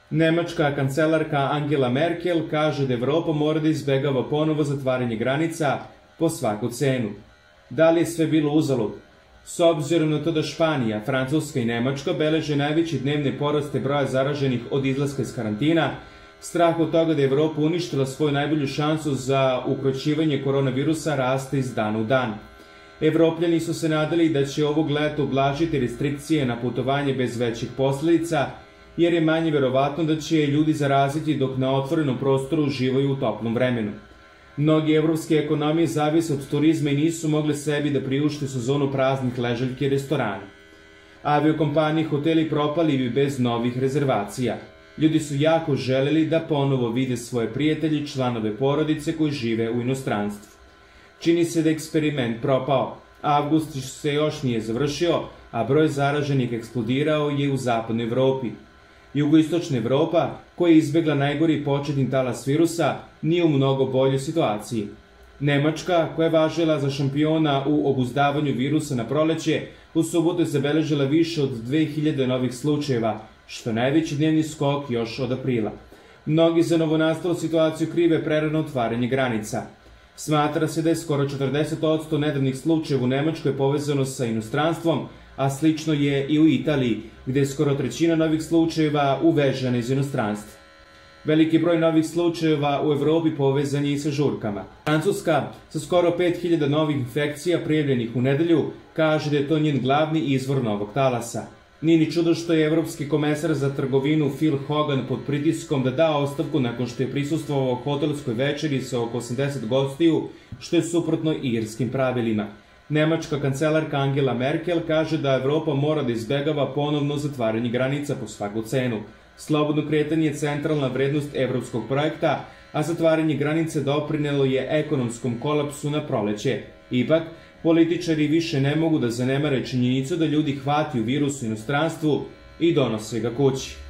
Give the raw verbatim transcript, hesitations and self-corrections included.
Nemačka kancelarka Angela Merkel kaže da Evropa mora da izbegava ponovo zatvaranje granica po svaku cenu. Da li je sve bilo uzalud? S obzirom na to da Španija, Francuska i Nemačka beleže najveće dnevne poraste broja zaraženih od izlaska iz karantina, strah od toga da je Evropa uništila svoju najbolju šansu za ukroćivanje koronavirusa raste iz dana u dan. Evropljani su se nadali da će ovog leta ublažiti restrikcije na putovanje bez većih posledica, jer je manje verovatno da će ljudi zaraziti dok na otvorenom prostoru uživaju u toplom vremenu. Mnogi evropske ekonomije zavise od turizma i nisu mogle sebi da priušte sezonu praznih ležaljki i restorana. Aviokompanije i hoteli propali bi bez novih rezervacija. Ljudi su jako želeli da ponovo vide svoje prijatelje i članove porodice koji žive u inostranstvu. Čini se da je eksperiment propao. Avgust se još nije završio, a broj zaraženih eksplodirao je u zapadnoj Evropi. Jugoistočna Evropa, koja je izbegla najgori početni talas virusa, nije u mnogo boljoj situaciji. Nemačka, koja je važila za šampiona u obuzdavanju virusa na proleće, u subotu je zabeležila više od dve hiljade novih slučajeva, što je najveći dnevni skok još od aprila. Mnogi za novonastalu situaciju krive prerano otvaranje granica. Smatra se da je skoro četrdeset posto nedavnih slučajeva u Nemačkoj povezano sa inostranstvom, a slično je i u Italiji, gde je skoro trećina novih slučajeva uvežena iz inostranstva. Veliki broj novih slučajeva u Evropi povezan je i sa žurkama. Francuska, sa skoro pet hiljada novih infekcija prijavljenih u nedelju, kaže da je to njen glavni izvor novog talasa. Nije ni čudo što je evropski komesar za trgovinu Phil Hogan pod pritiskom da da ostavku nakon što je prisustvovao hotelskoj večeri sa oko osamdeset gostiju, što je suprotno irskim pravilima. Nemačka kancelarka Angela Merkel kaže da Evropa mora da izbegava ponovno zatvaranje granica po svaku cenu. Slobodno kretanje je centralna vrednost evropskog projekta, a zatvaranje granice doprinelo je ekonomskom kolapsu na proleće. Ipak, političari više ne mogu da zanemare činjenicu da ljudi hvataju virus u inostranstvu i donose ga kući.